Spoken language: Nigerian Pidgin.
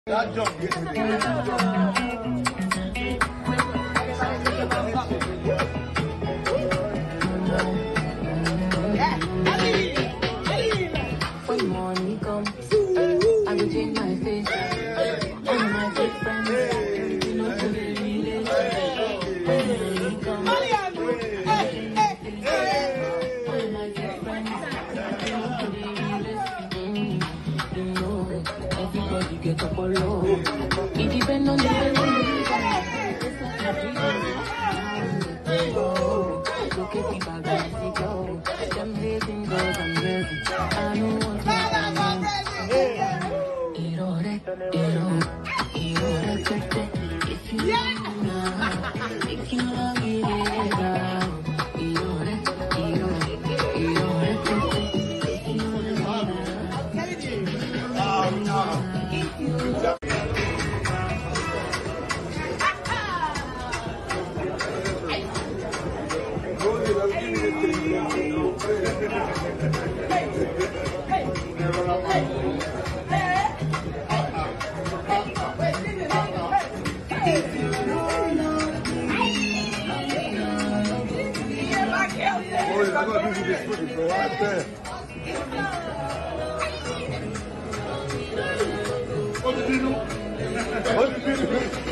When morning comes, I will change my face. And my good friends, you know, to the village. When morning comes, my good friends, you know, to the village. You know, everybody get up alone. It depends on the way we look at the bag as they go. Them hating girls, I'm ready. I know what's if you if you love What did you do?